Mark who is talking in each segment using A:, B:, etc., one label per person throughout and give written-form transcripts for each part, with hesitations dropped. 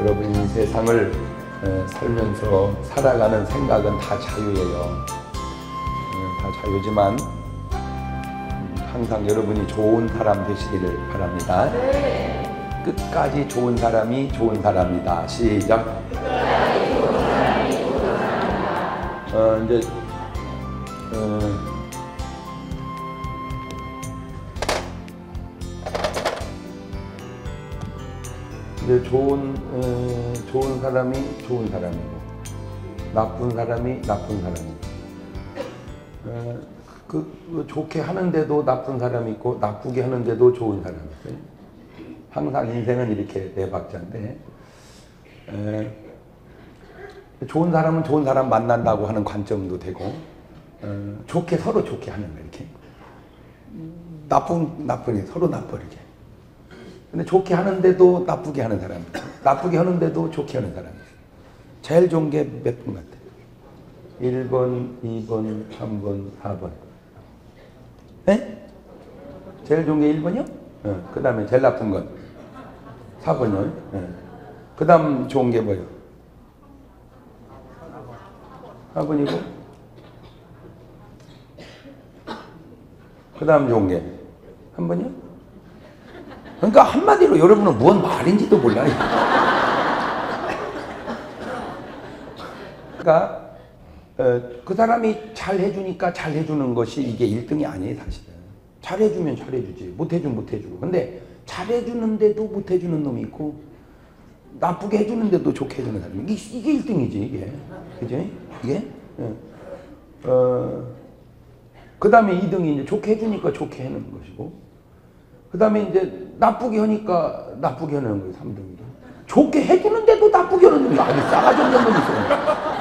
A: 여러분이 세상을 살면서 살아가는 생각은 다 자유예요. 다 자유지만 항상 여러분이 좋은 사람 되시기를 바랍니다. 네. 끝까지 좋은 사람이 좋은 사람이다. 시작. 끝까지 좋은 사람이 좋은 사람이다. 이제 좋은 사람이 좋은 사람이고 나쁜 사람이 나쁜 사람이고 좋게 하는데도 나쁜 사람이 있고 나쁘게 하는데도 좋은 사람이 있어요. 항상 인생은 이렇게 네 박자인데 좋은 사람은 좋은 사람 만난다고 하는 관점도 되고 좋게 서로 좋게 하는 거 이렇게 나쁜이 서로 나쁘게. 근데 좋게 하는데도 나쁘게 하는 사람이 있어요. 나쁘게 하는데도 좋게 하는 사람이 있어요. 제일 좋은 게 몇 분 같아요? 1번, 2번, 3번, 4번. 네? 제일 좋은 게 1번이요? 그 다음에 제일 나쁜 건 4번이요. 그 다음 좋은 게 뭐예요? 4번이고 그 다음 좋은 게 3번이요? 그러니까 한마디로 여러분은 뭔 말인지도 몰라요. 그러니까 그 사람이 잘 해주니까 잘 해주는 것이 이게 1등이 아니에요, 사실은. 잘 해주면 잘 해주지, 못 해주면 못 해주고. 근데 잘 해주는데도 못 해주는 놈이 있고 나쁘게 해주는데도 좋게 해주는 사람이 이게 1등이지, 이게. 그지? 이게? 그 다음에 2등이 이제 좋게 해주니까 좋게 하는 것이고 그 다음에 이제 나쁘게 하니까 나쁘게 하는 거예요, 3등이죠. 좋게 해주는데도 나쁘게 하는 놈이 아주 싸가지 없는 놈이 있어요.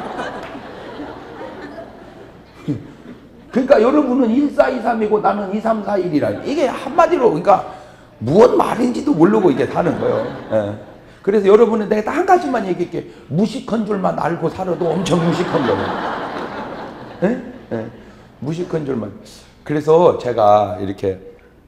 A: 그러니까 여러분은 1, 4, 2, 3이고 나는 2, 3, 4, 1이라. 이게 한마디로 그러니까 무슨 말인지도 모르고 이게 사는 거예요. 예. 그래서 여러분은 내가 딱 한 가지만 얘기할게. 무식한 줄만 알고 살아도 엄청 무식한 거예요. 예? 예. 무식한 줄만. 그래서 제가 이렇게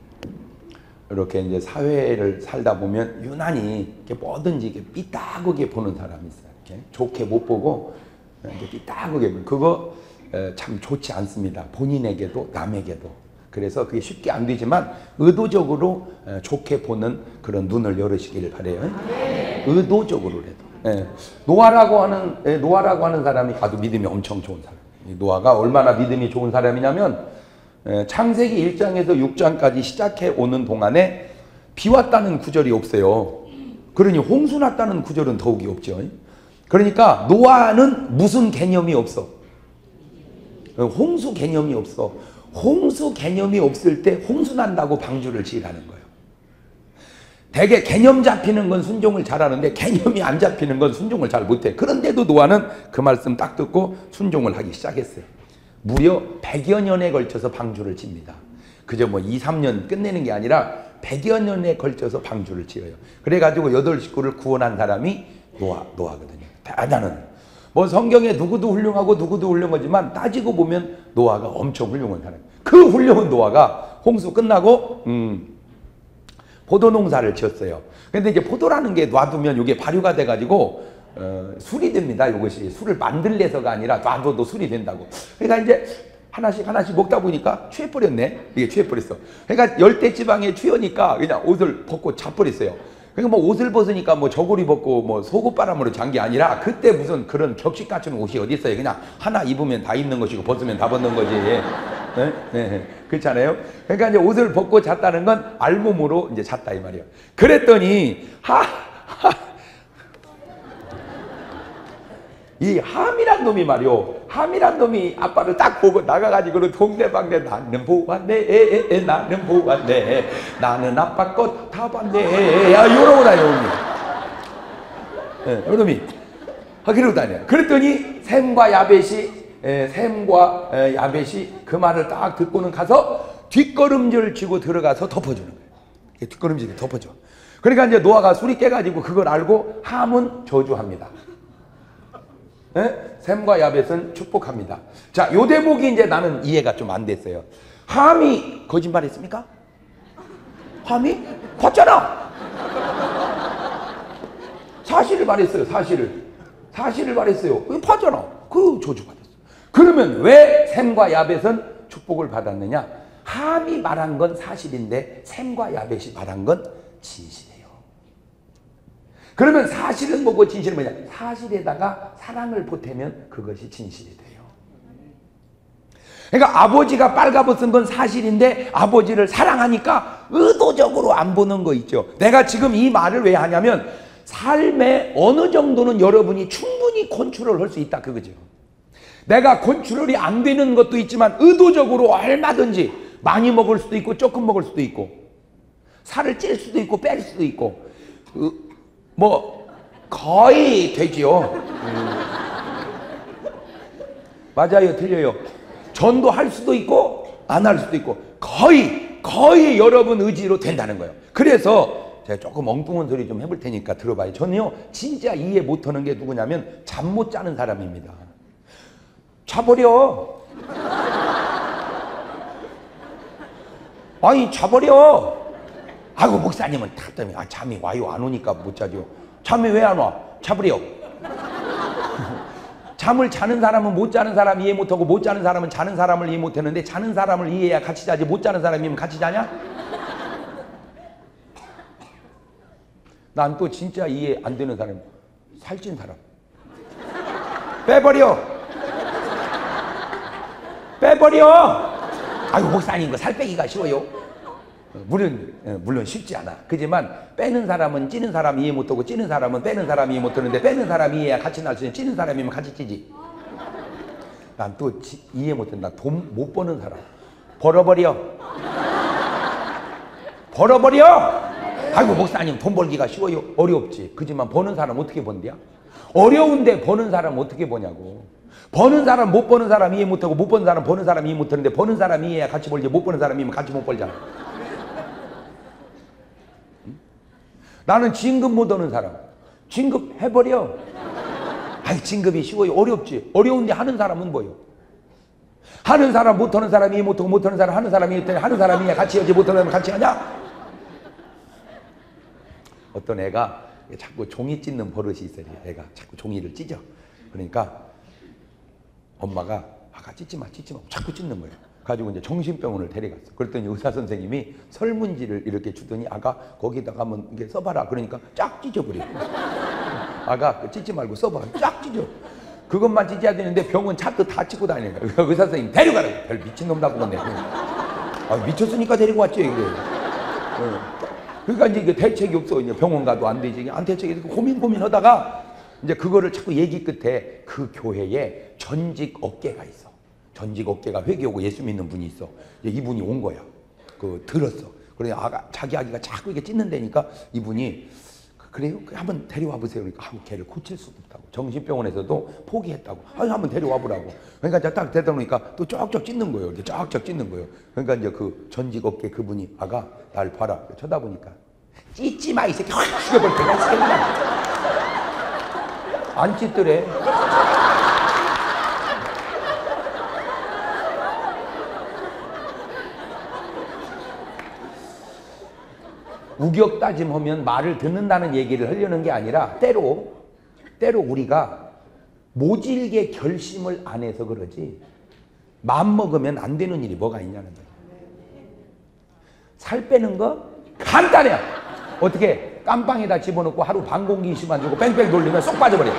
A: 이제 사회를 살다 보면 유난히 이렇게 뭐든지 이렇게 삐딱하게 보는 사람이 있어요. 이렇게 좋게 못 보고 이렇게 삐딱하게 보는 그거 참 좋지 않습니다. 본인에게도 남에게도. 그래서 그게 쉽게 안 되지만 의도적으로 좋게 보는 그런 눈을 열으시길 바래요. 의도적으로라도. 노아라고 하는 사람이 아주 믿음이 엄청 좋은 사람. 노아가 얼마나 믿음이 좋은 사람이냐면 창세기 1장에서 6장까지 시작해 오는 동안에 비 왔다는 구절이 없어요. 그러니 홍수 났다는 구절은 더욱이 없죠. 그러니까 노아는 무슨 개념이 없어. 홍수 개념이 없어. 홍수 개념이 없을 때 홍수 난다고 방주를 지으라는 거예요. 대개 개념 잡히는 건 순종을 잘하는데 개념이 안 잡히는 건 순종을 잘 못해. 그런데도 노아는 그 말씀 딱 듣고 순종을 하기 시작했어요. 무려 100여 년에 걸쳐서 방주를 칩니다. 그저 뭐 2, 3년 끝내는 게 아니라 100여 년에 걸쳐서 방주를 지어요. 그래가지고 8 식구를 구원한 사람이 노아거든요. 대단한. 뭐 성경에 누구도 훌륭하지만 따지고 보면 노아가 엄청 훌륭한 사람이에요. 그 훌륭한 노아가 홍수 끝나고 포도 농사를 지었어요. 근데 이제 포도라는 게 놔두면 이게 발효가 돼가지고 술이 됩니다. 이것이 술을 만들래서가 아니라 놔둬도 술이 된다고. 그러니까 이제 하나씩 먹다 보니까 취해버렸네. 이게 취해버렸어. 그러니까 열대지방에 취하니까 그냥 옷을 벗고 자버렸어요. 그러니까 뭐 옷을 벗으니까 뭐 저고리 벗고 뭐 속옷바람으로 잔 게 아니라 그때 무슨 그런 격식 갖춘 옷이 어디 있어요. 그냥 하나 입으면 다 입는 것이고 벗으면 다 벗는 거지. 네. 그렇잖아요. 그러니까 이제 옷을 벗고 잤다는 건 알몸으로 이제 잤다 이 말이에요. 그랬더니 이 함이란 놈이 말이요. 함이란 놈이 아빠를 딱 보고 나가가지고 동네방네 나는 보았네, 나는 보았네, 나는 아빠 것 다 봤네. 야, 이러고 다녀. 이놈이. 그러고 다녀. 그랬더니 셈과 야벳이 그 말을 딱 듣고는 가서 뒷걸음질 치고 들어가서 덮어주는 거예요. 뒷걸음질을 덮어줘. 그러니까 이제 노아가 술이 깨가지고 그걸 알고 함은 저주합니다. 셈과 야벳은 축복합니다. 자, 요 대목이 이제 나는 이해가 좀 안 됐어요. 함이 거짓말했습니까? 함이? 봤잖아. 사실을 말했어요. 사실을 말했어요. 파잖아. 그 저주받았어. 그러면 왜 셈과 야벳은 축복을 받았느냐? 함이 말한 건 사실인데 셈과 야벳이 말한 건 진실이에요. 그러면 사실은 뭐고 진실은 뭐냐? 사실에다가 사랑을 보태면 그것이 진실이 돼요. 그러니까 아버지가 빨가벗은 건 사실인데 아버지를 사랑하니까 의도적으로 안 보는 거 있죠. 내가 지금 이 말을 왜 하냐면 삶의 어느 정도는 여러분이 충분히 컨트롤 할 수 있다 그거죠. 내가 컨트롤이 안 되는 것도 있지만 의도적으로 얼마든지 많이 먹을 수도 있고 조금 먹을 수도 있고 살을 찔 수도 있고 뺄 수도 있고 뭐 거의 되지요. 맞아요, 틀려요. 전도할 수도 있고 안 할 수도 있고 거의 여러분 의지로 된다는 거예요. 그래서 제가 조금 엉뚱한 소리 좀 해볼 테니까 들어봐요. 저는요 진짜 이해 못하는 게 누구냐면 잠 못 자는 사람입니다. 자버려. 아니 자버려. 아이고 목사님은 답답해. 잠이 와요. 안 오니까 못 자죠. 잠이 왜 안 와? 자버려. 잠을 자는 사람은 못 자는 사람 이해 못하고 못 자는 사람은 자는 사람을 이해 못하는데 자는 사람을 이해해야 같이 자지 못 자는 사람이면 같이 자냐? 난 또 진짜 이해 안 되는 사람, 살찐 사람. 빼버려. 아이고 목사님 거 살 빼기가 쉬워요. 물론 쉽지 않아. 그지만 빼는 사람은 찌는 사람 이해 못하고 찌는 사람은 빼는 사람 이해 못하는데 빼는 사람이 이해야 같이 날 수 있는 찌는 사람이면 같이 찌지. 난 또 이해 못한다. 돈 못 버는 사람. 벌어버려. 아이고 목사님 돈 벌기가 쉬워요. 어렵지. 그지만 버는 사람 어떻게 번대야? 어려운데 버는 사람 어떻게 버냐고. 버는 사람 못 버는 사람 이해 못하고 못 버는 사람 버는 사람 이해 못하는데 버는 사람 이해야 같이 벌지 못 버는 사람이면 같이 못 벌잖아. 나는 진급 못 하는 사람. 진급 해버려. 아이 진급이 쉬워요. 어렵지. 어려운데 하는 사람은 뭐요? 하는 사람 못하는 사람이 이해 못하고 못하는 사람 하는 사람이 있더니 하는 사람이 같이 하지 못하는 사람 같이 하냐? 어떤 애가 자꾸 종이 찢는 버릇이 있어요. 애가 자꾸 종이를 찢어. 그러니까 엄마가 아가 찢지 마 자꾸 찢는 거예요. 가지고 이제 정신병원을 데려갔어. 그랬더니 의사 선생님이 설문지를 이렇게 주더니 아가 거기다가 한번 이게 써봐라. 그러니까 쫙 찢어버려. 아가 찢지 말고 써봐. 쫙 찢어. 그것만 찢어야 되는데 병원 차트 다 찢고 다니는 거야. 의사 선생님 데려가라고. 별 미친놈 나보겠네. 미쳤으니까 데리고 왔지 이게. 그러니까 이제 대책이 없어. 이제 병원 가도 안 되지. 안 대책이 고민하다가 이제 그거를 자꾸 얘기 끝에 그 교회에 전직 업계가 있어. 전직 업계가 회개하고 예수 믿는 분이 있어. 이분이 온 거야. 들었어. 그래 자기 아기가 자꾸 이렇게 찢는다니까 이분이 그래요? 한번 데려와 보세요. 그러니까 걔를 고칠 수도 없다고. 정신병원에서도 포기했다고. 한번 데려와 보라고. 그러니까 이제 딱 되다 보니까 또 쫙쫙 찢는 거예요. 이렇게 쫙쫙 찢는 거예요. 그러니까 이제 그 전직 업계 그분이 아가 날 봐라. 쳐다보니까 찢지 마 이 새끼 확 죽여볼 때가 있어. 안 찢더래. 우격 따짐하면 말을 듣는다는 얘기를 하려는 게 아니라 때로 우리가 모질게 결심을 안 해서 그러지 마음 먹으면 안 되는 일이 뭐가 있냐는 거예요. 살 빼는 거 간단해요. 어떻게 깜빵에다 집어넣고 하루 반 공기씩만 주고 뺑뺑 돌리면 쏙 빠져버려.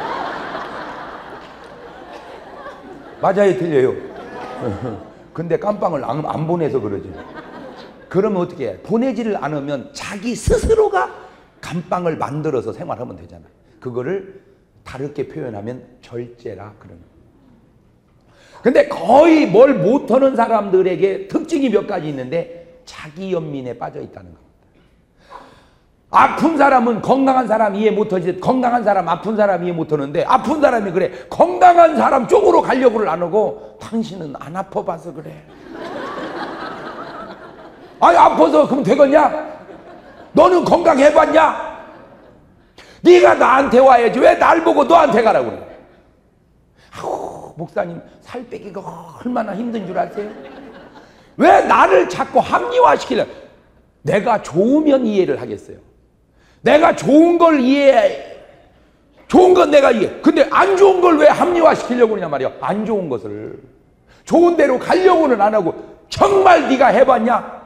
A: 맞아요, 틀려요? 근데 깜빵을 안 보내서 그러지. 그러면 어떻게 해? 보내지를 않으면 자기 스스로가 감방을 만들어서 생활하면 되잖아. 그거를 다르게 표현하면 절제라 그러는 거예요. 근데 거의 뭘 못하는 사람들에게 특징이 몇 가지 있는데 자기 연민에 빠져 있다는 겁니다. 아픈 사람은 건강한 사람 이해 못하지. 건강한 사람 아픈 사람 이해 못하는데 아픈 사람이 그래. 건강한 사람 쪽으로 가려고를 안 하고 당신은 안 아파봐서 그래. 아니 아파서 그럼 되겠냐? 너는 건강해봤냐? 네가 나한테 와야지 왜 날 보고 너한테 가라고 그래? 아우 목사님 살 빼기가 얼마나 힘든 줄 아세요? 왜 나를 자꾸 합리화시키려? 내가 좋으면 이해를 하겠어요. 내가 좋은 걸 이해해 좋은 건 내가 이해. 근데 안 좋은 걸 왜 합리화시키려고 그러냐 말이야. 안 좋은 것을 좋은 대로 가려고는 안 하고. 정말 네가 해봤냐?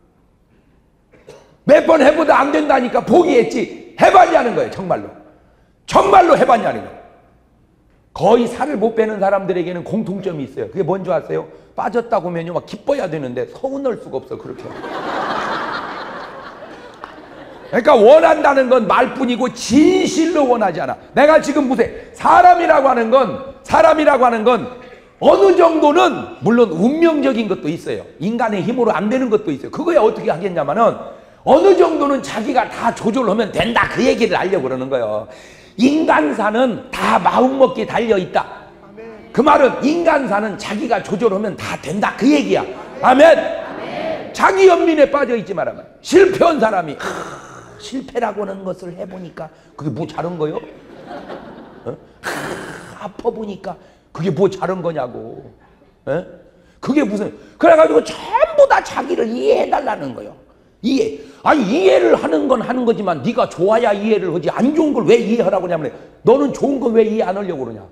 A: 몇 번 해보다 안 된다니까 포기했지. 해봤냐는 거예요. 정말로. 정말로 해봤냐는 거예요. 거의 살을 못 빼는 사람들에게는 공통점이 있어요. 그게 뭔지 아세요? 빠졌다고 하면요 막 기뻐야 되는데 서운할 수가 없어. 그렇게. 그러니까 원한다는 건 말뿐이고 진실로 원하지 않아. 내가 지금 보세요. 사람이라고 하는 건 어느 정도는 물론 운명적인 것도 있어요. 인간의 힘으로 안 되는 것도 있어요. 그거야 어떻게 하겠냐면은 어느 정도는 자기가 다 조절하면 된다. 그 얘기를 하려고 그러는 거예요. 인간사는 다 마음먹기에 달려있다. 그 말은 인간사는 자기가 조절하면 다 된다. 그 얘기야. 아멘. 자기 연민에 빠져있지 말아요. 실패한 사람이 실패라고 하는 것을 해보니까 그게 뭐 잘한 거요? 아파보니까 그게 뭐 잘한 거냐고. 에? 그게 무슨 그래가지고 전부 다 자기를 이해해달라는 거예요. 이해. 아니 이해를 하는 건 하는 거지만 네가 좋아야 이해를 하지 안 좋은 걸 왜 이해하라고 하냐면 너는 좋은 건 왜 이해 안 하려고 그러냐.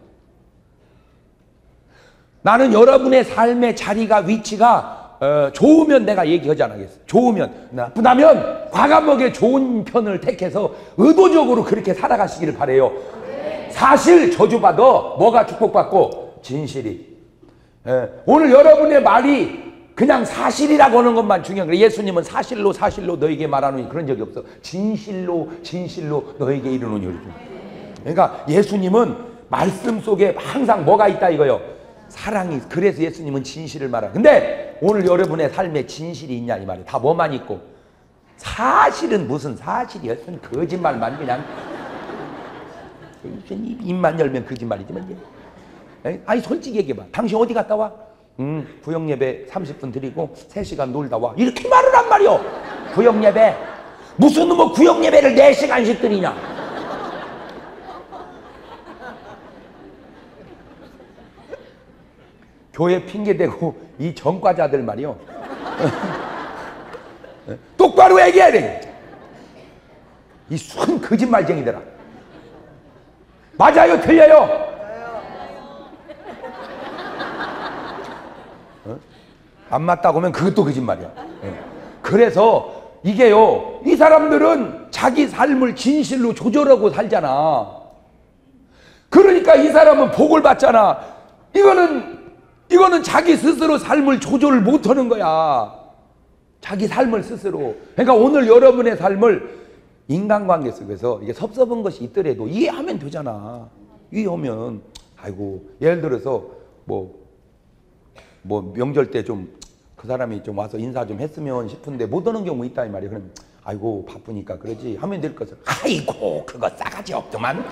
A: 나는 여러분의 삶의 자리가 위치가 좋으면 내가 얘기하지 않겠어. 좋으면. 나쁘다면 과감하게 좋은 편을 택해서 의도적으로 그렇게 살아가시기를 바래요. 사실 저주받아 뭐가 축복받고 진실이. 오늘 여러분의 말이 그냥 사실이라고 하는 것만 중요한 거예요. 예수님은 사실로 너에게 말하노니 그런 적이 없어. 진실로 너에게 이르노니. 그러니까 예수님은 말씀 속에 항상 뭐가 있다 이거요. 사랑이. 그래서 예수님은 진실을 말하는. 근데 오늘 여러분의 삶에 진실이 있냐 이 말이에요. 다 뭐만 있고. 사실은 무슨 사실이야. 거짓말만 그냥. 입만 열면 거짓말이지만. 아니 솔직히 얘기해봐. 당신 어디 갔다 와? 구역예배 30분 드리고 3시간 놀다 와. 이렇게 말을 한 말이요. 구역예배. 무슨 뭐 구역예배를 4시간씩 드리냐. 교회 핑계대고 이 전과자들 말이요. 똑바로 얘기해야 돼. 이 순 거짓말쟁이들아. 맞아요? 틀려요? 안 맞다고 하면 그것도 거짓말이야. 그래서 이게요, 이 사람들은 자기 삶을 진실로 조절하고 살잖아. 그러니까 이 사람은 복을 받잖아. 이거는 자기 스스로 삶을 조절을 못하는 거야. 자기 삶을 스스로. 그러니까 오늘 여러분의 삶을 인간관계 속에서 이게 섭섭한 것이 있더라도 이해하면 되잖아. 이해하면 아이고 예를 들어서 뭐 명절 때 좀 그 사람이 좀 와서 인사 좀 했으면 싶은데 못 오는 경우 있다 이 말이야. 그럼 아이고 바쁘니까 그러지 하면 될 것을 아이고 그거 싸가지 없더만.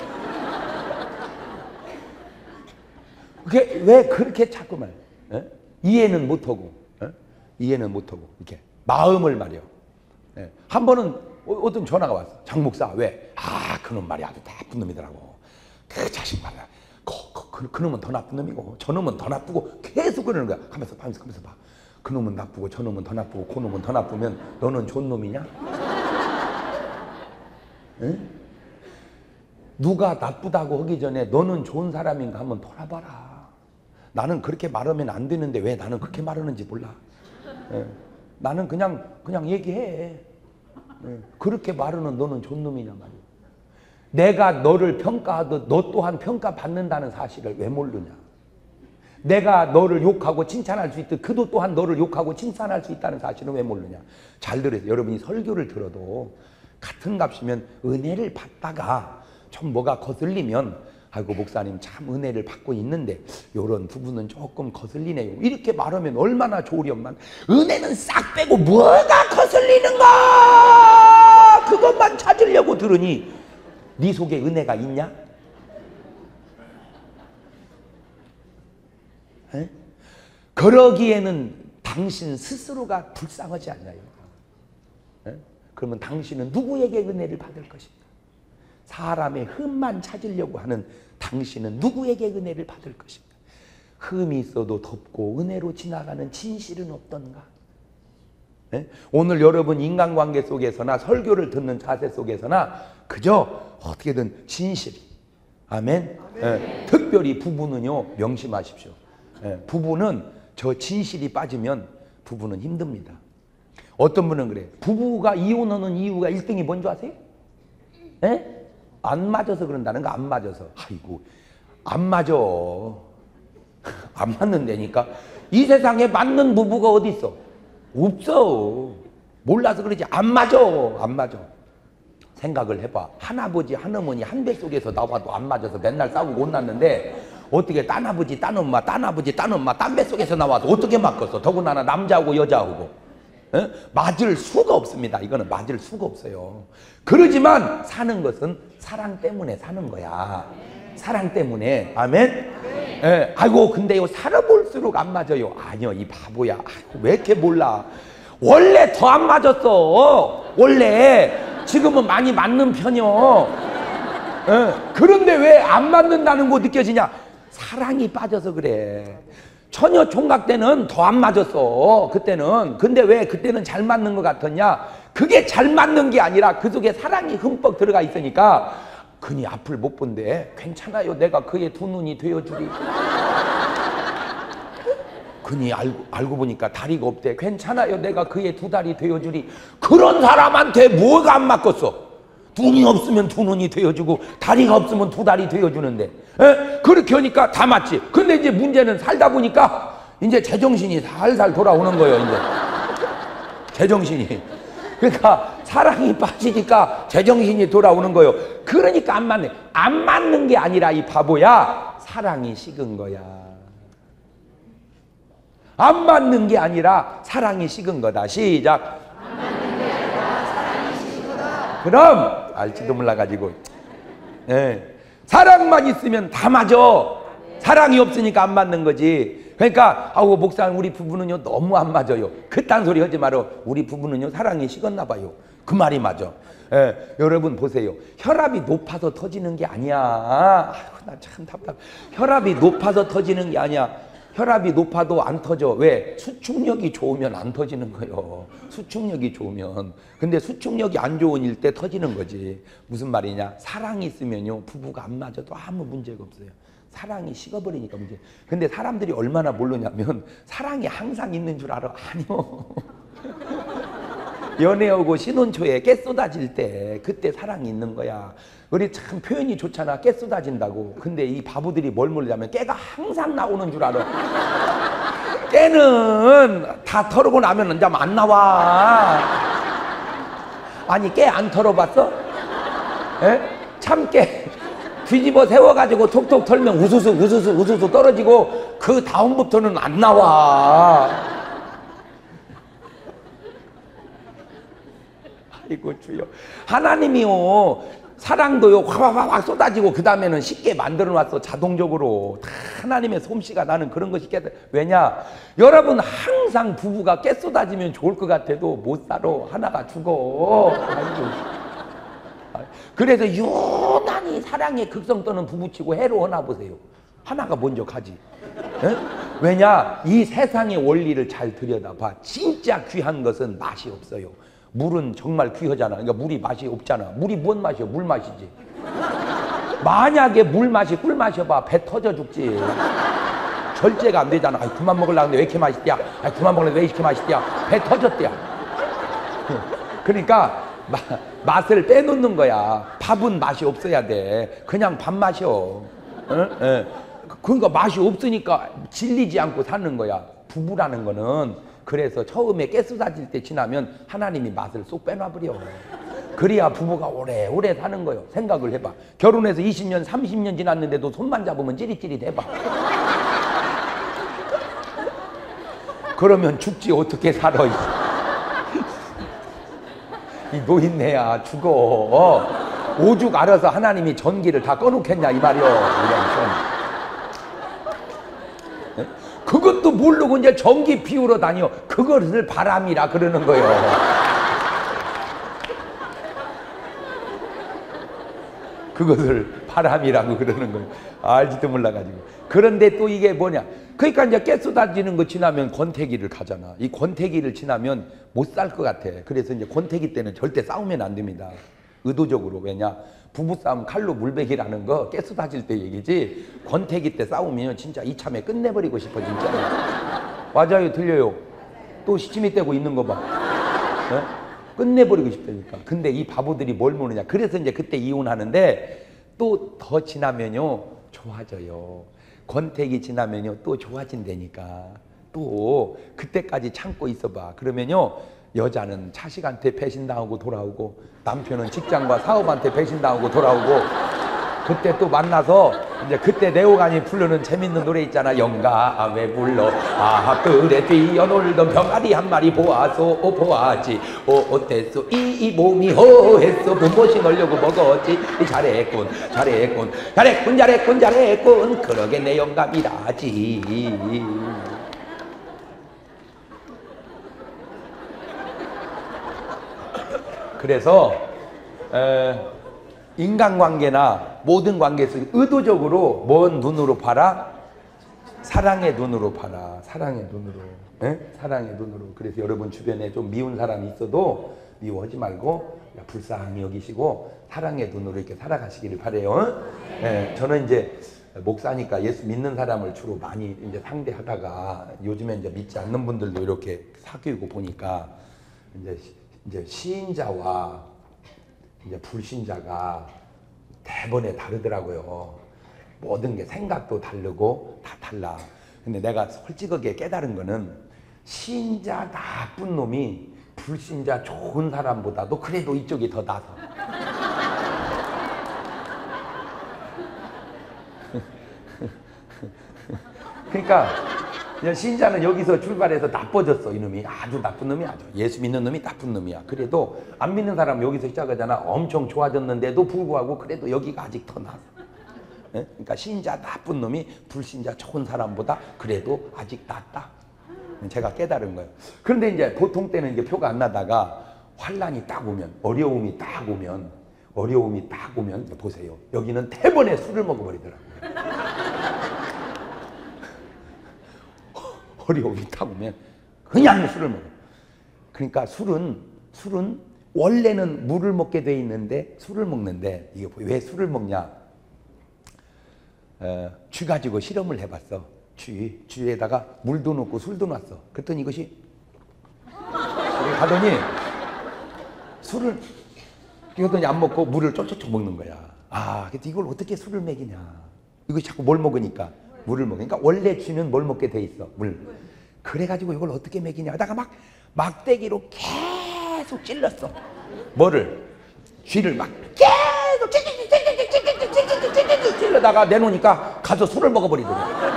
A: 그게 왜 그렇게 자꾸만 이해는 못하고 이해는 못하고 이렇게 마음을 말이요. 한 번은 어떤 전화가 왔어. 장 목사 왜? 그놈 말이 아주 나쁜 놈이더라고. 그 자식 말이야. 그놈은 더 나쁜 놈이고 저놈은 더 나쁘고 계속 그러는 거야. 가면서 봐. 그놈은 나쁘고 저놈은 더 나쁘고 그놈은 더 나쁘면 너는 좋은 놈이냐? 응? 누가 나쁘다고 하기 전에 너는 좋은 사람인가 한번 돌아봐라. 나는 그렇게 말하면 안 되는데 왜 나는 그렇게 말하는지 몰라. 나는 그냥 얘기해. 그렇게 말하는 너는 좋은 놈이냐 말이야. 내가 너를 평가하듯 너 또한 평가받는다는 사실을 왜 모르냐. 내가 너를 욕하고 칭찬할 수 있듯 그도 또한 너를 욕하고 칭찬할 수 있다는 사실은 왜 모르냐. 잘 들으세요. 여러분이 설교를 들어도 같은 값이면 은혜를 받다가 좀 뭐가 거슬리면 아이고 목사님 참 은혜를 받고 있는데 이런 부분은 조금 거슬리네요. 이렇게 말하면 얼마나 좋으련만. 은혜는 싹 빼고 뭐가 거슬리는가 그것만 찾으려고 들으니 네 속에 은혜가 있냐? 에? 그러기에는 당신 스스로가 불쌍하지 않나요? 에? 그러면 당신은 누구에게 은혜를 받을 것인가? 사람의 흠만 찾으려고 하는 당신은 누구에게 은혜를 받을 것인가? 흠이 있어도 덮고 은혜로 지나가는 진실은 없던가? 에? 오늘 여러분 인간관계 속에서나 설교를 듣는 자세 속에서나 그저 어떻게든 진실이 아멘. 예, 특별히 부부는요 명심하십시오. 예, 부부는 저 진실이 빠지면 부부는 힘듭니다. 어떤 분은 그래. 부부가 이혼하는 이유가 1등이 뭔지 아세요? 예? 안 맞아서 그런다는 거. 안 맞아서. 아이고 안 맞아. 안 맞는다니까. 이 세상에 맞는 부부가 어디 있어? 없어. 몰라서 그러지. 안 맞아. 안 맞아. 생각을 해봐. 한아버지 한어머니 한 뱃속에서 나와도 안 맞아서 맨날 싸우고 혼났는데 어떻게 딴 아버지 딴 엄마 딴 아버지 딴 엄마 딴 뱃속에서 나와도 어떻게 맞겠어. 더군다나 남자하고 여자하고. 에? 맞을 수가 없습니다. 이거는 맞을 수가 없어요. 그러지만 사는 것은 사랑 때문에 사는 거야. 사랑 때문에. 아멘. 예, 아이고 근데요 살아볼수록 안 맞아요. 아니요 이 바보야. 아이고, 왜 이렇게 몰라. 원래 더 안 맞았어. 원래 지금은 많이 맞는 편이요. 예, 그런데 왜 안 맞는다는 거 느껴지냐. 사랑이 빠져서 그래. 처녀 총각 때는 더 안 맞았어. 그때는. 근데 왜 그때는 잘 맞는 것 같았냐. 그게 잘 맞는 게 아니라 그 속에 사랑이 흠뻑 들어가 있으니까 그니 앞을 못 본대. 괜찮아요. 내가 그의 두 눈이 되어주리. 그니 알고 보니까 다리가 없대. 괜찮아요. 내가 그의 두 다리 되어주리. 그런 사람한테 뭐가 안 맞겠어. 눈이 없으면 두 눈이 되어주고 다리가 없으면 두 다리 되어주는데. 에? 그렇게 하니까 다 맞지. 근데 이제 문제는 살다 보니까 이제 제정신이 살살 돌아오는 거예요. 이제 제정신이. 그러니까 사랑이 빠지니까 제정신이 돌아오는 거예요. 그러니까 안 맞네. 안 맞는 게 아니라 이 바보야. 사랑이 식은 거야. 안 맞는 게 아니라 사랑이 식은 거다. 시작. 안 맞는 게 아니라 사랑이 식은 거다. 그럼 알지도 몰라가지고. 네. 사랑만 있으면 다 맞아. 사랑이 없으니까 안 맞는 거지. 그러니까 아우 목사님 우리 부부는요 너무 안 맞아요. 그딴 소리 하지 말어. 우리 부부는요 사랑이 식었나 봐요. 그 말이 맞아. 예, 여러분 보세요. 혈압이 높아서 터지는 게 아니야. 아이고 나 참 답답. 혈압이 높아서 터지는 게 아니야. 혈압이 높아도 안 터져. 왜? 수축력이 좋으면 안 터지는 거예요. 수축력이 좋으면. 근데 수축력이 안 좋은 일 때 터지는 거지. 무슨 말이냐? 사랑이 있으면요 부부가 안 맞아도 아무 문제가 없어요. 사랑이 식어버리니까 문제. 근데 사람들이 얼마나 모르냐면 사랑이 항상 있는 줄 알아. 아니요. 연애하고 신혼 초에 깨 쏟아질 때 그때 사랑이 있는 거야. 우리 참 표현이 좋잖아. 깨 쏟아진다고. 근데 이 바보들이 뭘 모르냐면 깨가 항상 나오는 줄 알아. 깨는 다 털고 나면 이제 안 나와. 아니 깨 안 털어봤어? 에? 참깨 뒤집어 세워가지고 톡톡 털면 우수수 떨어지고 그 다음부터는 안 나와. 아이고 주여. 하나님이요 사랑도요 확 쏟아지고 그 다음에는 쉽게 만들어 놨어. 자동적으로 다 하나님의 솜씨가. 나는 그런 것이 깨. 왜냐 여러분 항상 부부가 깨 쏟아지면 좋을 것 같아도 못 살아. 하나가 죽어. 아이고. 그래서 유난히 사랑에 극성 떠는 부부치고 해로 하나 보세요. 하나가 먼저 가지. 에? 왜냐 이 세상의 원리를 잘 들여다봐. 진짜 귀한 것은 맛이 없어요. 물은 정말 귀하잖아. 그러니까 물이 맛이 없잖아. 물이 뭔 맛이야? 물 맛이지. 만약에 물 맛이 꿀 마셔봐. 배 터져 죽지. 절제가 안 되잖아. 아이, 그만 먹으려는데 왜 이렇게 맛있대야? 아이, 그만 먹으려는데 왜 이렇게 맛있대야? 배 터졌대야. 그러니까 맛을 빼놓는 거야. 밥은 맛이 없어야 돼. 그냥 밥 마셔. 응? 그러니까 맛이 없으니까 질리지 않고 사는 거야. 부부라는 거는. 그래서 처음에 깨 쏟아질 때 지나면 하나님이 맛을 쏙 빼놔버려. 그래야 부부가 오래오래 사는 거예요. 생각을 해봐. 결혼해서 20년 30년 지났는데도 손만 잡으면 찌릿찌릿 해봐. 그러면 죽지 어떻게 살아. 이 노인네야 죽어. 오죽 알아서 하나님이 전기를 다 꺼놓겠냐 이 말이요. 그것도 모르고 이제 전기 피우러 다녀. 그것을 바람이라 그러는 거예요. 그것을 바람이라고 그러는 거예요. 알지도 몰라가지고. 그런데 또 이게 뭐냐. 그러니까 이제 깨 쏟아지는 거 지나면 권태기를 가잖아. 이 권태기를 지나면 못 살 것 같아. 그래서 이제 권태기 때는 절대 싸우면 안 됩니다. 의도적으로. 왜냐? 부부싸움 칼로 물베기라는 거 가스 다질 때 얘기지, 권태기 때 싸우면 진짜 이참에 끝내버리고 싶어 진짜. 맞아요, 틀려요? 또 시치미 떼고 있는 거 봐. 네? 끝내버리고 싶다니까. 근데 이 바보들이 뭘 모르냐. 그래서 이제 그때 이혼하는데 또 더 지나면요 좋아져요. 권태기 지나면요 또 좋아진다니까. 또 그때까지 참고 있어봐. 그러면요 여자는 자식한테 배신당하고 돌아오고, 남편은 직장과 사업한테 배신당하고 돌아오고, 그때 또 만나서 이제 그때 네오간이 부르는 재밌는 노래 있잖아. 영가 왜 불러 그래 뛰어놀던 병아리 한 마리 보아소 보아지 어땠어 이 몸이 허했어 몸보신 하려고 먹었지 잘했군 잘했군 잘했군 잘했군 잘했군 그러게 내 영감이라지. 그래서 인간관계나 모든 관계에서 의도적으로 뭔 눈으로 봐라? 사랑의 눈으로 봐라. 사랑의 눈으로. 에? 사랑의 눈으로. 그래서 여러분 주변에 좀 미운 사람이 있어도 미워하지 말고 불쌍히 여기시고 사랑의 눈으로 이렇게 살아가시기를 바래요. 예, 저는 이제 목사니까 예수 믿는 사람을 주로 많이 이제 상대하다가 요즘에 이제 믿지 않는 분들도 이렇게 사귀고 보니까 이제 시인자와 이제 불신자가 대번에 다르더라고요. 모든 게 생각도 다르고 다 달라. 근데 내가 솔직하게 깨달은 거는 신자 나쁜 놈이 불신자 좋은 사람보다도 그래도 이쪽이 더 나서. 그러니까 신자는 여기서 출발해서 나빠졌어. 이놈이 아주 나쁜 놈이 아주 예수 믿는 놈이 나쁜 놈이야. 그래도 안 믿는 사람 여기서 시작하잖아. 엄청 좋아졌는데도 불구하고 그래도 여기가 아직 더 나아. 그러니까 신자 나쁜 놈이 불신자 좋은 사람보다 그래도 아직 낫다. 제가 깨달은 거예요. 그런데 이제 보통 때는 이제 표가 안 나다가 환란이 딱 오면, 어려움이 딱 오면 보세요. 여기는 대번에 술을 먹어버리더라고요. 어려움이 딱 오면 그냥 술을 먹어. 그러니까 술은 원래는 물을 먹게 돼 있는데 술을 먹는데, 이게 왜 술을 먹냐? 쥐 가지고 실험을 해봤어. 쥐에다가 물도 넣고 술도 놨어. 그랬더니 이것이 가더니 술을 이거더니 안 먹고 물을 쫄쫄쫄 먹는 거야. 그래서 이걸 어떻게 술을 먹이냐? 이거 자꾸 뭘 먹으니까 물을 먹으니까. 원래 쥐는 뭘 먹게 돼 있어? 물. 그래가지고 이걸 어떻게 먹이냐 하다가 막대기로 계속 찔렀어. 뭐를? 쥐를 막 계속 찔러다가 내놓으니까 가서 술을 먹어버리더래.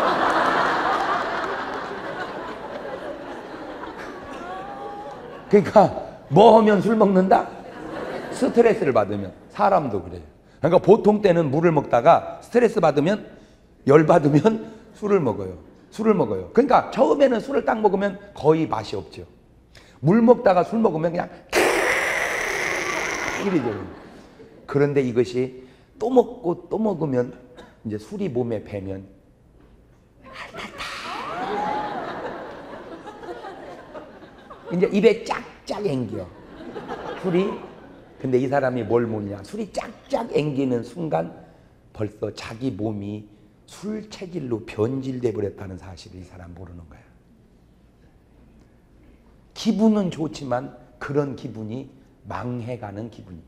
A: 그러니까 뭐 하면 술 먹는다? 스트레스를 받으면. 사람도 그래요. 그러니까 보통 때는 물을 먹다가 스트레스 받으면, 열 받으면 술을 먹어요. 그러니까 처음에는 술을 딱 먹으면 거의 맛이 없죠. 물 먹다가 술 먹으면 그냥 이러죠. 그런데 이것이 또 먹고 또 먹으면 이제 술이 몸에 배면 이제 입에 쫙쫙 앵겨 술이. 근데 이 사람이 뭘 모르냐? 술이 쫙쫙 앵기는 순간 벌써 자기 몸이 술 체질로 변질돼 버렸다는 사실을 이 사람 모르는 거야. 기분은 좋지만 그런 기분이 망해가는 기분입니다.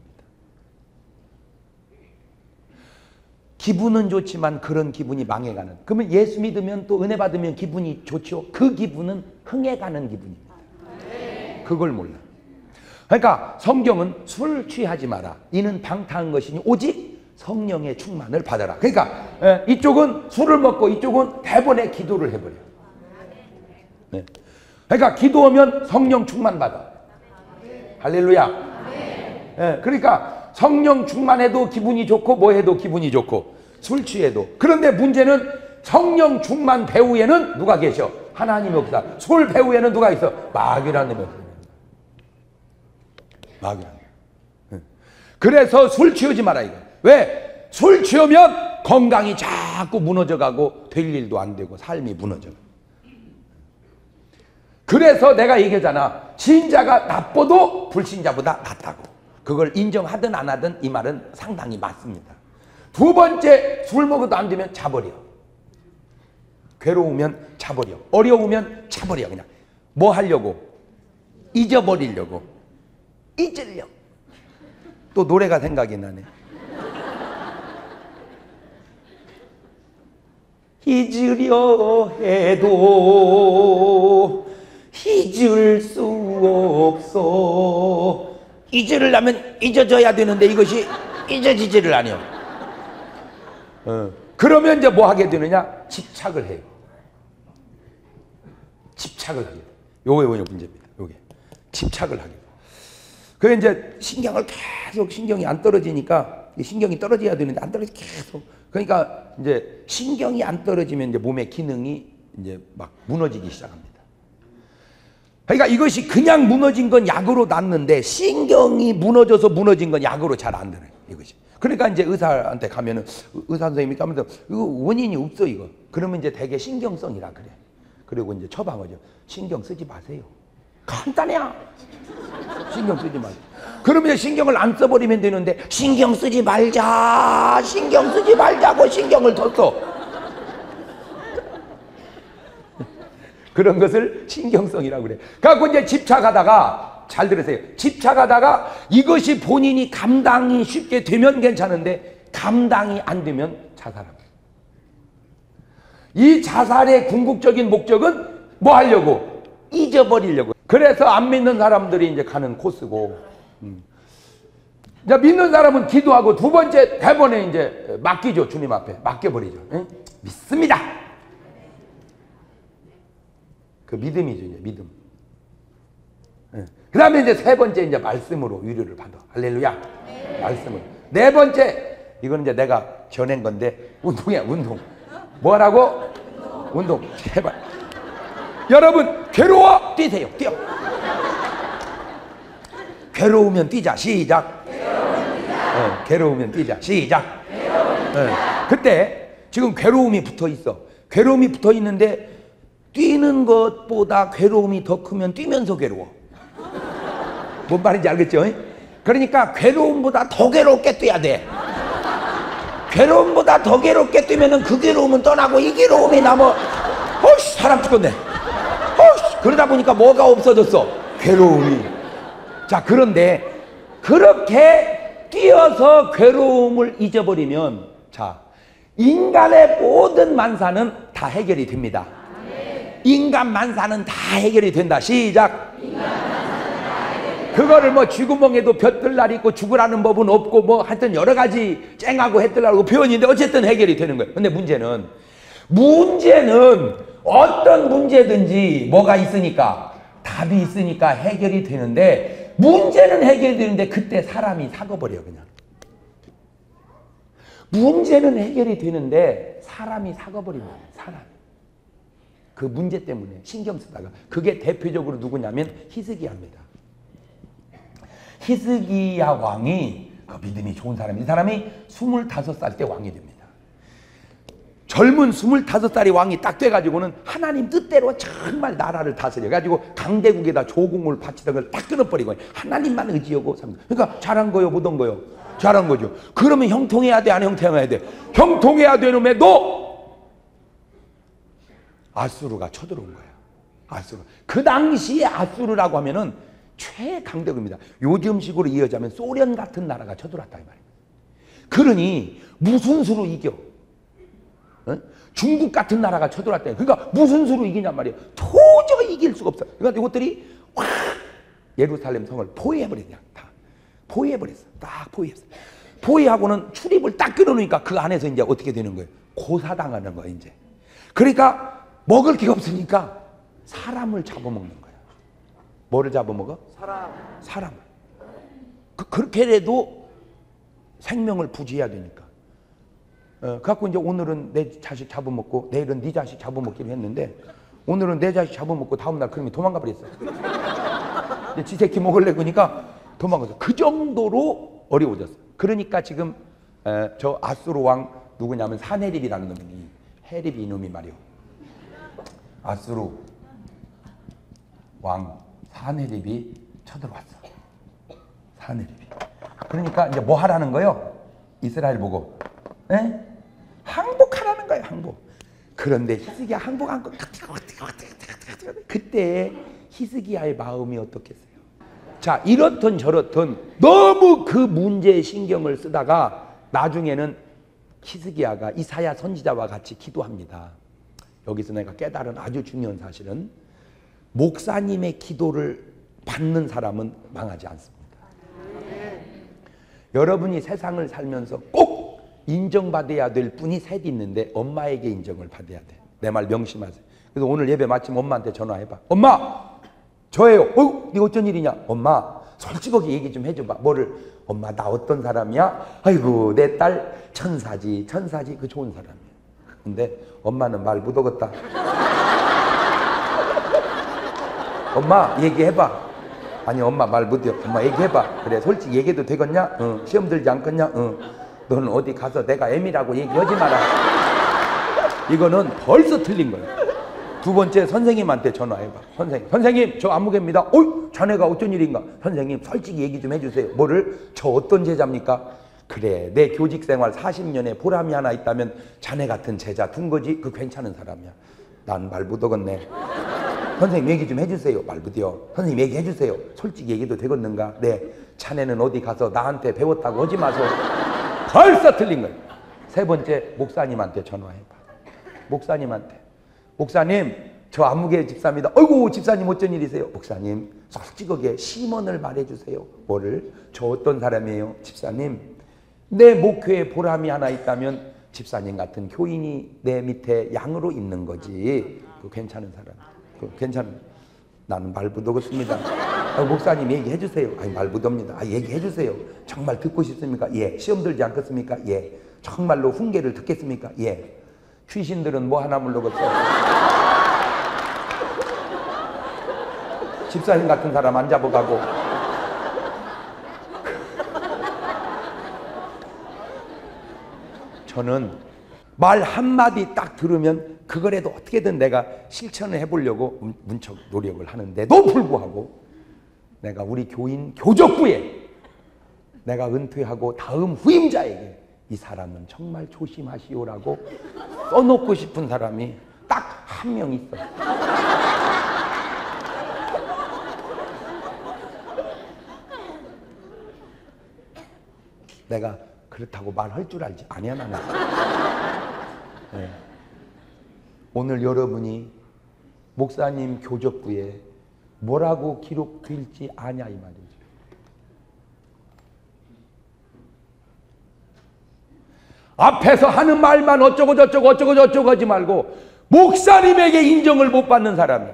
A: 기분은 좋지만 그런 기분이 망해가는. 그러면 예수 믿으면 또 은혜 받으면 기분이 좋죠. 그 기분은 흥해가는 기분입니다. 그걸 몰라. 그러니까 성경은 술 취하지 마라. 이는 방탕한 것이니 오직 성령의 충만을 받아라. 그러니까 이쪽은 술을 먹고 이쪽은 대번에 기도를 해버려. 네. 그러니까 기도하면 성령 충만 받아. 할렐루야. 그러니까 성령 충만해도 기분이 좋고 뭐 해도 기분이 좋고 술 취해도. 그런데 문제는 성령 충만 배후에는 누가 계셔? 하나님이 없다. 술 배후에는 누가 있어? 마귀라는 놈이 없어. 마귀라는 놈. 그래서 술 취하지 마라 이거. 왜? 술 취하면 건강이 자꾸 무너져가고 될 일도 안 되고 삶이 무너져. 그래서 내가 얘기하잖아. 신자가 나빠도 불신자보다 낫다고. 그걸 인정하든 안 하든 이 말은 상당히 맞습니다. 두 번째, 술 먹어도 안 되면 자버려. 괴로우면 자버려. 어려우면 자버려. 그냥 뭐 하려고? 잊어버리려고. 잊으려고. 또 노래가 생각이 나네. 잊으려 해도 잊을 수 없어. 잊으려면 잊어져야 되는데 이것이 잊어지지를 않아요. 그러면 이제 뭐 하게 되느냐? 집착을 해요. 집착을 하게 돼요. 요게 문제입니다. 요게 집착을 하게 돼요. 그게 이제 신경을 계속 신경이 안 떨어지니까 신경이 떨어져야 되는데 안 떨어져 계속. 그러니까 이제 신경이 안 떨어지면 이제 몸의 기능이 이제 막 무너지기 시작합니다. 그러니까 이것이 그냥 무너진 건 약으로 낫는데 신경이 무너져서 무너진 건 약으로 잘 안 되는 이것이. 그러니까 이제 의사한테 가면은 의사 선생님이 가면서 이거 원인이 없어 이거. 그러면 이제 대개 신경성이라 그래. 그리고 이제 처방하죠. 신경 쓰지 마세요. 간단해요. 신경 쓰지 마세요. 그러면 신경을 안 써버리면 되는데 신경 쓰지 말자. 신경 쓰지 말자고 신경을 더 써. 그런 것을 신경성이라고 그래. 그래갖고 이제 집착하다가 잘 들으세요. 집착하다가 이것이 본인이 감당이 쉽게 되면 괜찮은데 감당이 안 되면 자살합니다. 이 자살의 궁극적인 목적은 뭐 하려고? 잊어버리려고. 그래서 안 믿는 사람들이 이제 가는 코스고, 이제 믿는 사람은 기도하고 두 번째 대번에 이제 맡기죠. 주님 앞에 맡겨버리죠. 응? 믿습니다. 그 믿음이죠. 이제 믿음. 그 다음에 이제 세 번째 이제 말씀으로 위로를 받아. 할렐루야. 네. 말씀으로. 네 번째, 이거는 이제 내가 전한 건데, 운동이야, 운동. 뭐 하라고? 운동. 제발. 여러분, 괴로워? 뛰세요. 뛰어. 괴로우면 뛰자. 시작. 괴로우면 뛰자. 시작. 그때 지금 괴로움이 붙어 있어. 괴로움이 붙어 있는데 뛰는 것보다 괴로움이 더 크면 뛰면서 괴로워. 뭔 말인지 알겠죠? 그러니까 괴로움보다 더 괴롭게 뛰어야 돼. 괴로움보다 더 괴롭게 뛰면은 그 괴로움은 떠나고 이 괴로움이 남아. 어이씨, 사람 죽었네. 어이씨, 그러다 보니까 뭐가 없어졌어? 괴로움이. 자, 그런데 그렇게 뛰어서 괴로움을 잊어버리면, 자, 인간의 모든 만사는 다 해결이 됩니다. 인간 만사는 다 해결이 된다. 시작. 그거를 뭐 쥐구멍에도 볕들 있고 죽으라는 법은 없고 뭐 하여튼 여러 가지 쨍하고 해뜰라고 표현인데 어쨌든 해결이 되는 거예요. 근데 문제는 어떤 문제든지 뭐가 있으니까 답이 있으니까 해결이 되는데 문제는 해결되는데 그때 사람이 사고버려 그냥. 문제는 해결이 되는데 사람이 사고버립니다. 사람. 그 문제 때문에 신경 쓰다가. 그게 대표적으로 누구냐면 히스기야입니다. 히스기야 왕이 그 믿음이 좋은 사람이, 이 사람이 25살 때 왕이 됩니다. 젊은 25살이 왕이 딱 돼가지고는 하나님 뜻대로 정말 나라를 다스려가지고 강대국에다 조공을 바치던 걸 딱 끊어버리고 하나님만 의지하고 삽니다. 그러니까 잘한 거요, 못한 거요? 잘한 거죠. 그러면 형통해야 돼, 안 형통해야 돼? 형통해야 되는데도 아수르가 쳐들어온 거야. 아수르. 그 당시에 아수르라고 하면은 최강대국입니다. 요즘식으로 이어지면 소련 같은 나라가 쳐들어왔다 이 말이에요. 그러니 무슨 수로 이겨? 어? 중국 같은 나라가 쳐들어왔다. 그러니까 무슨 수로 이기냔 말이에요. 도저히 이길 수가 없어. 그러니까 이것들이 확 예루살렘 성을 포위해버리냐. 다 포위해버렸어. 딱 포위했어. 포위하고는 출입을 딱 끊어놓으니까 그 안에서 이제 어떻게 되는 거예요? 고사당하는 거예요 이제. 그러니까 먹을 게 없으니까 사람을 잡아먹는 거예요. 뭐를 잡아먹어? 사람을. 그렇게 해도 생명을 부지해야 되니까. 그래갖고 이제 오늘은 내 자식 잡아먹고 내일은 네 자식 잡아먹기로 했는데 오늘은 내 자식 잡아먹고 다음날 그놈이 도망가 버렸어. 지 새끼 먹을래 그러니까 도망가서 그 정도로 어려워졌어. 그러니까 지금 저 아수르 왕 누구냐면 사네립이라는 놈이, 헤립 이놈이 말이요. 아수르 왕 사네립이 쳐들어왔어. 사네립이. 그러니까 이제 뭐 하라는 거요? 이스라엘 보고. 에? 항복하라는 거예요, 항복. 그런데 히스기야 항복한 거 그때 히스기야의 마음이 어떻겠어요? 자, 이렇든 저렇든 너무 그 문제에 신경을 쓰다가 나중에는 히스기야가 이사야 선지자와 같이 기도합니다. 여기서 내가 깨달은 아주 중요한 사실은 목사님의 기도를 받는 사람은 망하지 않습니다. 여러분이 세상을 살면서 꼭 인정받아야 될 분이 셋 있는데 엄마에게 인정을 받아야 돼. 내 말 명심하세요. 그래서 오늘 예배 마치면 엄마한테 전화해봐. 엄마! 저예요. 네가 어쩐 일이냐? 엄마 솔직하게 얘기 좀 해줘봐. 뭐를? 엄마 나 어떤 사람이야? 아이고 내 딸 천사지. 천사지 그 좋은 사람이야. 근데 엄마는 말 못하겠다. 엄마 얘기해봐. 아니 엄마 말 못해. 엄마 얘기해봐. 그래 솔직히 얘기해도 되겠냐? 시험 들지 않겠냐? 너는 어디 가서 내가 애미라고 얘기하지 마라. 이거는 벌써 틀린 거야. 두 번째 선생님한테 전화해봐. 선생님 저 안무개입니다. 자네가 어쩐 일인가? 선생님 솔직히 얘기 좀 해주세요. 뭐를? 저 어떤 제자입니까? 그래 내 교직생활 40년에 보람이 하나 있다면 자네 같은 제자 둔 거지. 그 괜찮은 사람이야. 난 말 못하겠네. 선생님 얘기 좀 해주세요. 말 못해요. 선생님 얘기해 주세요. 솔직히 얘기도 되겠는가? 네. 자네는 어디 가서 나한테 배웠다고 하지 마소. 벌써 틀린 거예요. 세 번째 목사님한테 전화해봐. 목사님한테. 목사님 저 안무개 집사입니다. 어이구 집사님 어쩐 일이세요? 목사님 솔직하게 심언을 말해주세요. 뭐를? 저 어떤 사람이에요? 집사님 내 목회에 보람이 하나 있다면 집사님 같은 교인이 내 밑에 양으로 있는 거지. 그 괜찮은 사람. 괜찮은. 나는 말 못하겠습니다. 목사님 얘기해 주세요. 아니 말 못합니다. 얘기해 주세요. 정말 듣고 싶습니까? 예. 시험 들지 않겠습니까? 예. 정말로 훈계를 듣겠습니까? 예. 귀신들은 뭐 하나 모르겠어. 집사님 같은 사람 안 잡아가고. 저는 말 한마디 딱 들으면 그거라도 어떻게든 내가 실천을 해보려고 문척 노력을 하는데도 불구하고 내가 우리 교인 교적부에 내가 은퇴하고 다음 후임자에게 이 사람은 정말 조심하시오라고 써놓고 싶은 사람이 딱 한 명 있어. 내가 그렇다고 말할 줄 알지 아니야 나는. 네. 오늘 여러분이 목사님 교적부에 뭐라고 기록될지 아냐 이 말이죠. 앞에서 하는 말만 어쩌고 저쩌고 하지 말고 목사님에게 인정을 못 받는 사람이,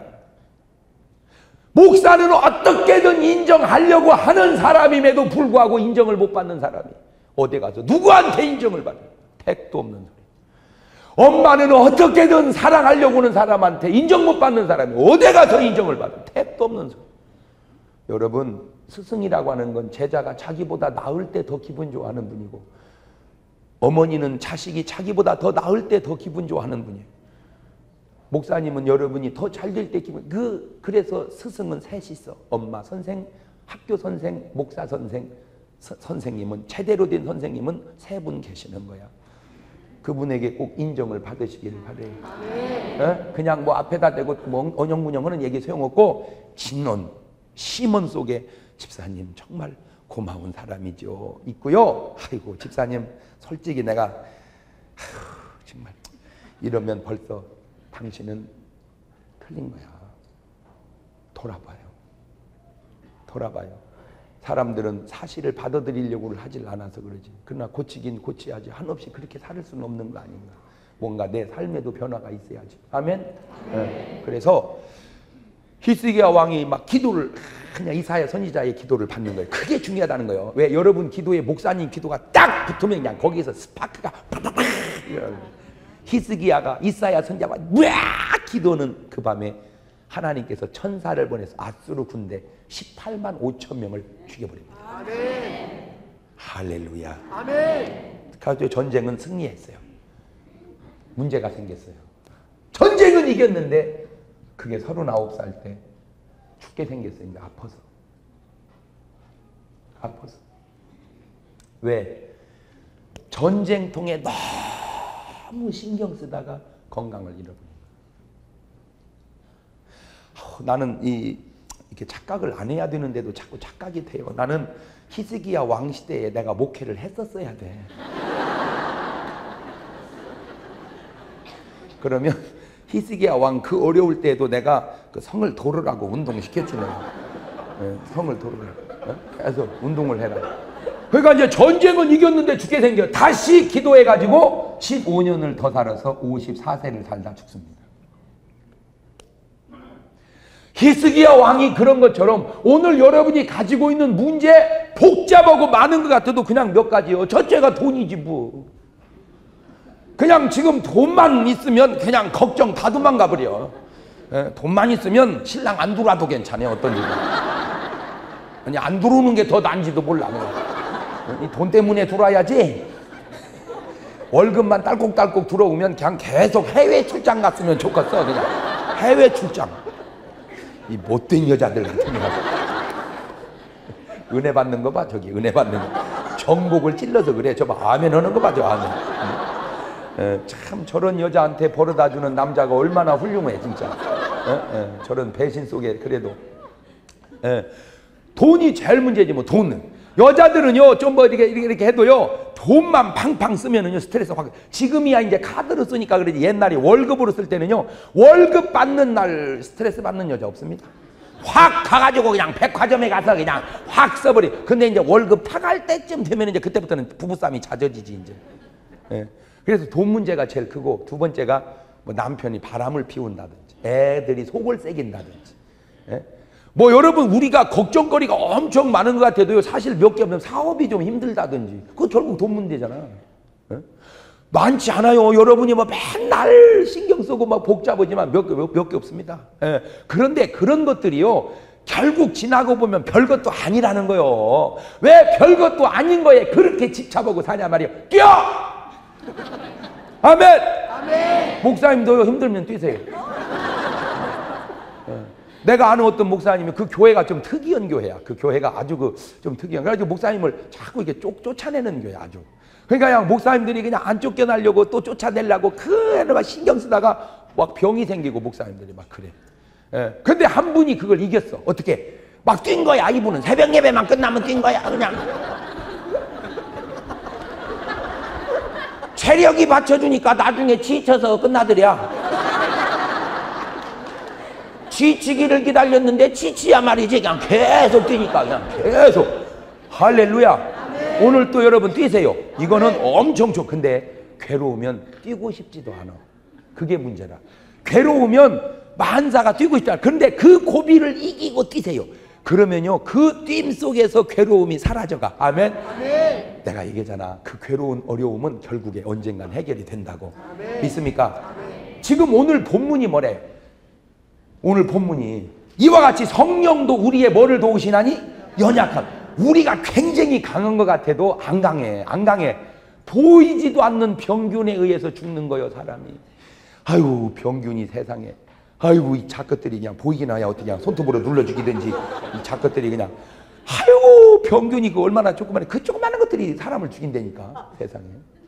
A: 목사는 어떻게든 인정하려고 하는 사람임에도 불구하고 인정을 못 받는 사람이 어디 가서 누구한테 인정을 받는 택도 없는 소리. 엄마는 어떻게든 사랑하려고 하는 사람한테 인정 못 받는 사람이 어디 가서 인정을 받는 택도 없는 소리. 여러분 스승이라고 하는 건 제자가 자기보다 나을 때 더 기분 좋아하는 분이고 어머니는 자식이 자기보다 더 나을 때 더 기분 좋아하는 분이에요. 목사님은 여러분이 더 잘 될 때 기분. 그래서 스승은 셋이 있어. 엄마 선생, 학교 선생, 목사 선생. 선생님은 제대로 된 선생님은 세 분 계시는 거야. 그분에게 꼭 인정을 받으시길 바래요. 그냥 뭐 앞에다 대고 뭐 언영문영 하는 얘기 소용없고 진언, 심언 속에 집사님 정말 고마운 사람이죠 있고요. 아이고 집사님 솔직히 내가 정말 이러면 벌써 당신은 틀린 거야. 돌아봐요. 사람들은 사실을 받아들이려고 하질 않아서 그러지. 그러나 고치긴 고치야지. 한없이 그렇게 살 수는 없는 거 아닌가. 뭔가 내 삶에도 변화가 있어야지. 아멘? 네. 그래서 히스기야 왕이 막 기도를 그냥 이사야 선지자의 기도를 받는 거예요. 그게 중요하다는 거예요. 왜? 여러분 기도에 목사님 기도가 딱 붙으면 그냥 거기에서 스파크가 팍팍팍 히스기야가 이사야 선지자가 막 기도는 그 밤에 하나님께서 천사를 보내서 아수르 군대 18만 5천 명을 죽여버립니다. 아멘. 할렐루야. 아멘. 그래서 전쟁은 승리했어요. 문제가 생겼어요. 전쟁은 이겼는데 그게 39살 때 죽게 생겼어요. 아파서. 왜? 전쟁통에 너무 신경 쓰다가 건강을 잃어버린 거예요. 나는 이렇게 착각을 안 해야 되는데도 자꾸 착각이 돼요. 나는 히스기야 왕 시대에 내가 목회를 했었어야 돼. 그러면 히스기야 왕 그 어려울 때에도 내가 그 성을 도르라고 운동시켰지 내가. 성을 도르라고. 계속 운동을 해라. 그러니까 이제 전쟁은 이겼는데 죽게 생겨. 다시 기도해가지고 15년을 더 살아서 54세를 살다 죽습니다. 히스기야 왕이 그런 것처럼 오늘 여러분이 가지고 있는 문제 복잡하고 많은 것 같아도 그냥 몇 가지요. 첫째가 돈이지 뭐. 그냥 지금 돈만 있으면 그냥 걱정 다 도망가 버려. 돈만 있으면 신랑 안 들어와도 괜찮아요. 어떤 일은. 아니 안 들어오는 게 더 난지도 몰라. 이 돈 때문에 들어와야지. 월급만 딸꾹딸꾹 들어오면 그냥 계속 해외 출장 갔으면 좋겠어. 그냥 해외 출장. 이 못된 여자들 같은 거. 은혜 받는 거 봐. 저기 은혜 받는 거. 정복을 찔러서 그래. 저 봐. 아멘 하는 거 봐. 저 아멘. 참 저런 여자한테 버려다 주는 남자가 얼마나 훌륭해 진짜. 저런 배신 속에 그래도 돈이 제일 문제지 뭐. 돈은 여자들은요 좀 뭐 이렇게 해도요 돈만 팡팡 쓰면은요 스트레스 확. 지금이야 이제 카드로 쓰니까 그러지. 옛날에 월급으로 쓸 때는요 월급 받는 날 스트레스 받는 여자 없습니다. 확 가가지고 그냥 백화점에 가서 그냥 확 써버리. 근데 이제 월급 타갈 때쯤 되면 이제 그때부터는 부부싸움이 잦아지지 이제. 그래서 돈 문제가 제일 크고, 두 번째가 뭐 남편이 바람을 피운다든지 애들이 속을 새긴다든지. 뭐 여러분 우리가 걱정거리가 엄청 많은 것 같아도요 사실 몇 개 없는 사업이 좀 힘들다든지 그거 결국 돈 문제잖아. 많지 않아요. 여러분이 뭐 맨날 신경 쓰고 막 복잡하지만 몇 개 없습니다. 그런데 그런 것들이요 결국 지나고 보면 별것도 아니라는 거요. 왜 별것도 아닌 거에 그렇게 집착하고 사냐 말이에요. 뛰어! 아멘! 아멘! 목사님도요 힘들면 뛰세요. 내가 아는 어떤 목사님이 그 교회가 좀 특이한 교회야. 그 교회가 아주 좀 특이한. 그래가지고 목사님을 자꾸 이렇게 쫓아내는 교회 아주. 그러니까 그냥 목사님들이 그냥 안 쫓겨나려고 또 쫓아내려고 그래 막 신경 쓰다가 막 병이 생기고 목사님들이 막 그래. 근데 한 분이 그걸 이겼어. 어떻게? 막 뛴 거야. 이분은 새벽 예배만 끝나면 뛴 거야. 그냥. 체력이 받쳐주니까 나중에 지쳐서 끝나더랴. 지치기를 기다렸는데 지치야 말이지. 그냥 계속 뛰니까 그냥 계속. 할렐루야. 아멘. 오늘 또 여러분 뛰세요. 이거는 엄청 좋. 근데 괴로우면 뛰고 싶지도 않아. 그게 문제라. 괴로우면 만사가 뛰고 싶다. 근데 그 고비를 이기고 뛰세요. 그러면요 그 뛴 속에서 괴로움이 사라져가. 아멘. 아멘. 내가 얘기잖아. 그 괴로운 어려움은 결국에 언젠간 해결이 된다고. 아멘. 믿습니까? 아멘. 지금 오늘 본문이 뭐래? 오늘 본문이 이와 같이 성령도 우리의 뭐를 도우시나니? 연약함. 우리가 굉장히 강한 것 같아도 안 강해. 안 강해. 보이지도 않는 병균에 의해서 죽는 거요 사람이. 아유 병균이 세상에. 아이고 이 작것들이 그냥 보이긴 하야 어떻게 그냥 손톱으로 눌러 죽이든지 이 작것들이 그냥. 아이고 병균이 그 얼마나 조그마한 그 조그마한 것들이 사람을 죽인다니까 세상에.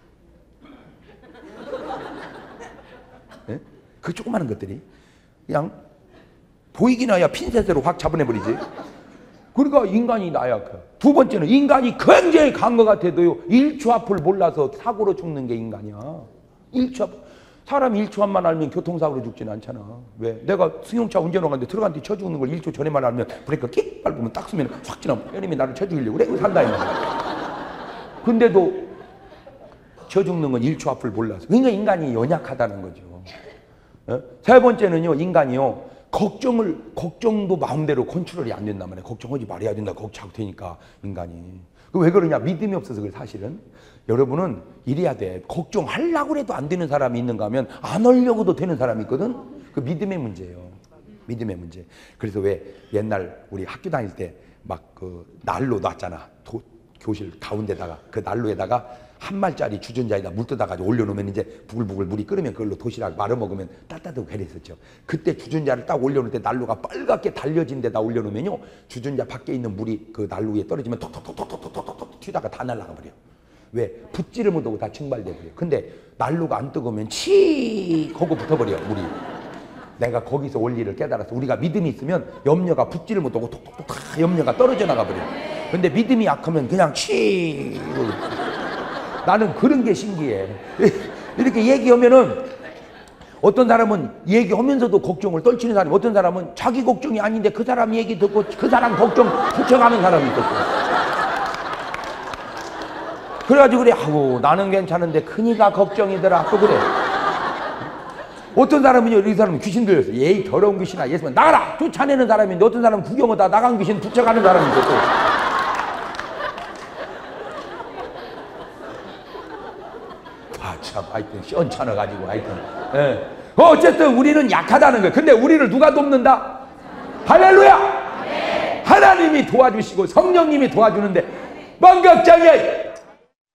A: 네? 그 조그마한 것들이 그냥 보이긴 하야 핀셋으로 확 잡아내버리지. 그러니까 인간이 나약해. 두 번째는 인간이 굉장히 강한 것 같아도요 1초 앞을 몰라서 사고로 죽는 게 인간이야. 1초 앞. 사람이 1초 앞만 알면 교통사고로 죽지는 않잖아. 왜? 내가 승용차 운전하는데 들어갔는데 쳐 죽는 걸 1초 전에만 알면 브레이크 끽 밟으면 딱 쓰면 확 지나면 뼈님이 나를 쳐 죽이려고 그래 산다 이 말이야. 근데도 쳐 죽는 건 1초 앞을 몰라서. 그러니까 인간이 연약하다는 거죠. 세 번째는요 인간이요 걱정도 마음대로 컨트롤이 안 된단 말이야. 걱정하지 말아야 된다. 걱정 자꾸 되니까 인간이. 왜 그러냐? 믿음이 없어서 그래 사실은. 여러분은 이래야 돼. 걱정하려고 해도 안 되는 사람이 있는가 하면 안 하려고도 되는 사람이 있거든. 그 믿음의 문제예요. 믿음의 문제. 그래서 왜 옛날 우리 학교 다닐 때 막 그 난로 놨잖아. 교실 가운데다가 그 난로에다가 한 말짜리 주전자에다 물 떠다가지고 올려놓으면 이제 부글부글 물이 끓으면 그걸로 도시락 말아먹으면 따뜻하고 그랬었죠. 그때 주전자를 딱 올려놓을 때 난로가 빨갛게 달려진 데다 올려놓으면요 주전자 밖에 있는 물이 그 난로 위에 떨어지면 톡톡톡톡톡톡톡 튀다가 다 날아가 버려. 왜? 붙지를 못하고 다 증발돼 버려. 근데 난로가 안 뜨거우면 칙 하고 붙어버려 물이. 내가 거기서 원리를 깨달아서 우리가 믿음이 있으면 염려가 붙지를 못하고 톡톡톡 다 염려가 떨어져 나가 버려. 근데 믿음이 약하면 그냥 칙. 나는 그런 게 신기해. 이렇게 얘기하면은 어떤 사람은 얘기하면서도 걱정을 떨치는 사람이, 어떤 사람은 자기 걱정이 아닌데 그 사람 얘기 듣고 그 사람 걱정 붙여가는 사람이 있었고. 그래가지고 그래, 아우 나는 괜찮은데 큰이가 걱정이더라. 또 그래. 어떤 사람은요, 이 사람은 귀신 들렸어. 에이 더러운 귀신아, 예수만 나가라 쫓아내는 사람인데, 어떤 사람은 구경하다 나간 귀신 붙여가는 사람이 있었고. 참, 하여튼 시원찮아가지고 하여튼. 예. 어쨌든 우리는 약하다는 거예요. 근데 우리를 누가 돕는다? 할렐루야! 하나님이 도와주시고 성령님이 도와주는데, 뭔 걱정이야!